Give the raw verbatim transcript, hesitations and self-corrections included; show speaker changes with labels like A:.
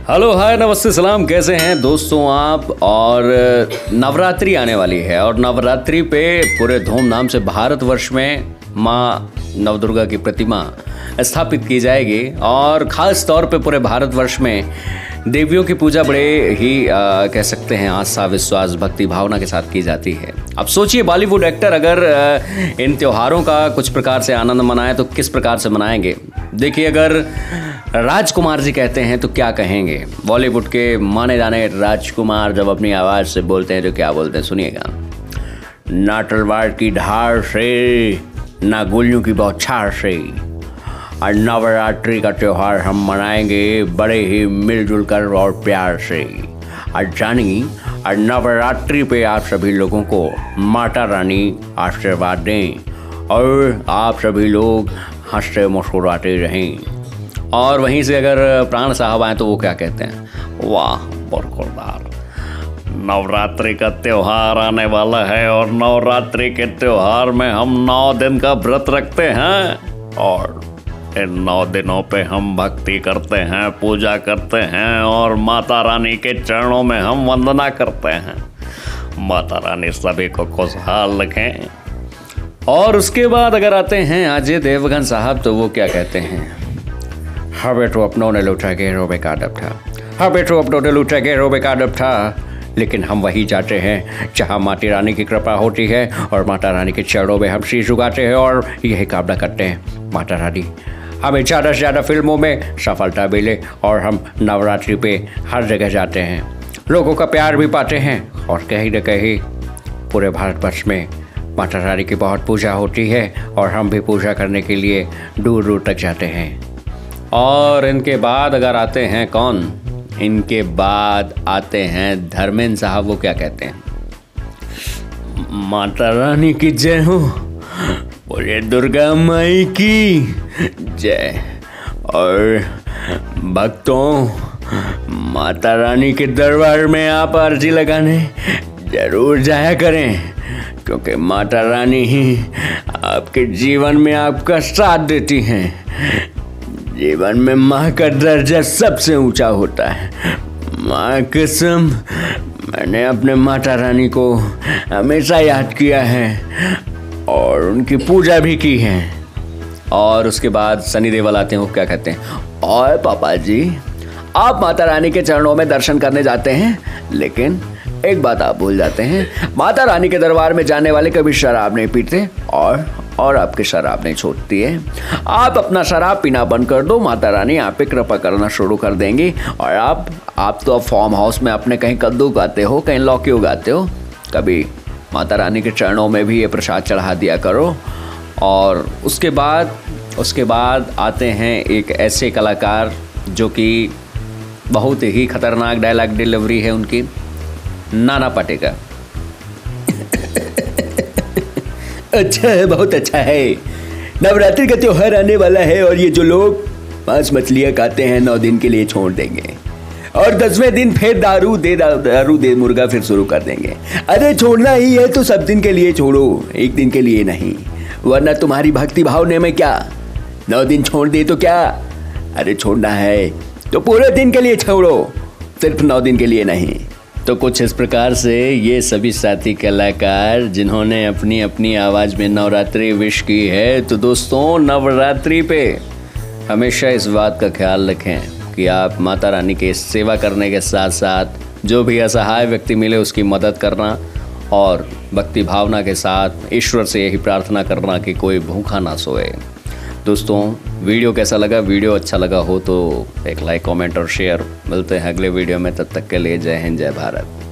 A: Hello hi नमस्ते सलाम, कैसे हैं दोस्तों आप। और नवरात्रि आने वाली है और नवरात्रि पे पूरे धूमधाम से भारतवर्ष में माँ नवदुर्गा की प्रतिमा स्थापित की जाएगी और ख़ास तौर पे पूरे भारतवर्ष में देवियों की पूजा बड़े ही आ, कह सकते हैं आस्था विश्वास भक्ति भावना के साथ की जाती है। अब सोचिए बॉलीवुड एक्टर अगर आ, इन त्योहारों का कुछ प्रकार से आनंद मनाए तो किस प्रकार से मनाएंगे। देखिए, अगर राजकुमार जी कहते हैं तो क्या कहेंगे। बॉलीवुड के माने जाने राजकुमार जब अपनी आवाज़ से बोलते हैं तो क्या बोलते हैं, सुनिएगा। ना तलवार की धार से, ना गोलियों की बौछार से, और नवरात्रि का त्यौहार हम मनाएंगे बड़े ही मिलजुल कर और प्यार से। और जानी, और नवरात्रि पे आप सभी लोगों को माता रानी आशीर्वाद दें और आप सभी लोग हंसते मुस्कुराते रहें। और वहीं से अगर प्राण साहब आए तो वो क्या कहते हैं, वाह बरकरार, नवरात्रि का त्यौहार आने वाला है और नवरात्रि के त्यौहार में हम नौ दिन का व्रत रखते हैं और इन नौ दिनों पे हम भक्ति करते हैं, पूजा करते हैं और माता रानी के चरणों में हम वंदना करते हैं। माता रानी सभी को खुशहाल रखें। और उसके बाद अगर आते हैं अजय देवगन साहब तो वो क्या कहते हैं, हाँ बेटो अपनों ने लूटा गैरों में का डब था, हाँ बेटो अपनों ने लूटा गैरों में का डब था, लेकिन हम वहीं जाते हैं जहाँ माता रानी की कृपा होती है और माता रानी के चरणों में हम शीश झुकाते हैं और यही कामना करते हैं माता रानी हमें ज़्यादा से ज़्यादा फिल्मों में सफलता मिले और हम नवरात्रि पे हर जगह जाते हैं, लोगों का प्यार भी पाते हैं और कहीं न कहीं पूरे भारतवर्ष में माता रानी की बहुत पूजा होती है और हम भी पूजा करने के लिए दूर दूर तक जाते हैं। और इनके बाद अगर आते हैं कौन, इनके बाद आते हैं धर्मेंद्र साहब। वो क्या कहते हैं, माता रानी की जय हो, बोले दुर्गा माई की जय। और भक्तों, माता रानी के दरबार में आप अर्जी लगाने जरूर जाया करें, क्योंकि माता रानी ही आपके जीवन में आपका साथ देती हैं। जीवन में माँ का दर्जा सबसे ऊंचा होता है। माँ कसम, मैंने अपने माता रानी को हमेशा याद किया है और उनकी पूजा भी की है। और उसके बाद सनी देओल आते हैं, वो क्या कहते हैं, और पापा जी आप माता रानी के चरणों में दर्शन करने जाते हैं, लेकिन एक बात आप भूल जाते हैं, माता रानी के दरबार में जाने वाले कभी शराब नहीं पीते और और आपकी शराब नहीं छोड़ती है। आप अपना शराब पीना बंद कर दो, माता रानी आप पे कृपा करना शुरू कर देंगी। और आप आप तो अब फार्म हाउस में अपने कहीं कद्दू उगाते हो, कहीं लौकी उगाते हो, कभी माता रानी के चरणों में भी ये प्रसाद चढ़ा दिया करो। और उसके बाद उसके बाद आते हैं एक ऐसे कलाकार जो कि बहुत ही खतरनाक डायलॉग डिलीवरी है उनकी, नाना पाटेकर। अच्छा है, बहुत अच्छा है, नवरात्रि का त्योहार आने वाला है और ये जो लोग मांस मछलियाँ खाते हैं नौ दिन के लिए छोड़ देंगे और दसवें दिन फिर दारू दे दारू दे मुर्गा फिर शुरू कर देंगे। अरे छोड़ना ही है तो सब दिन के लिए छोड़ो, एक दिन के लिए नहीं, वरना तुम्हारी भक्ति भावने में क्या नौ दिन छोड़ दे तो क्या। अरे छोड़ना है तो पूरे दिन के लिए छोड़ो, सिर्फ नौ दिन के लिए नहीं। तो कुछ इस प्रकार से ये सभी साथी कलाकार जिन्होंने अपनी अपनी आवाज़ में नवरात्रि विश की है। तो दोस्तों, नवरात्रि पे हमेशा इस बात का ख्याल रखें कि आप माता रानी की सेवा करने के साथ साथ जो भी असहाय व्यक्ति मिले उसकी मदद करना और भक्ति भावना के साथ ईश्वर से यही प्रार्थना करना कि कोई भूखा ना सोए। दोस्तों, वीडियो कैसा लगा, वीडियो अच्छा लगा हो तो एक लाइक कमेंट और शेयर। मिलते हैं अगले वीडियो में, तब तक के लिए जय हिंद जय भारत।